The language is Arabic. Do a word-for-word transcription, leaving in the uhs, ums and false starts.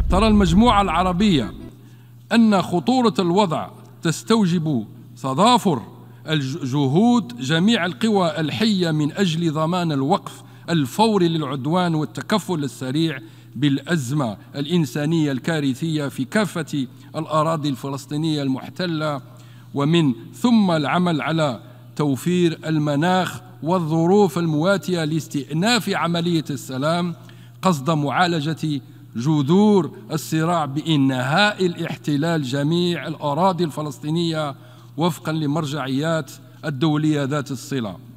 ترى المجموعة العربية أن خطورة الوضع تستوجب تضافر الجهود جميع القوى الحية من أجل ضمان الوقف الفوري للعدوان والتكفل السريع بالأزمة الإنسانية الكارثية في كافة الأراضي الفلسطينية المحتلة، ومن ثم العمل على توفير المناخ والظروف المواتية لاستئناف عملية السلام قصد معالجة جذور الصراع بإنهاء الاحتلال جميع الأراضي الفلسطينية وفقا لمرجعيات الدولية ذات الصلة.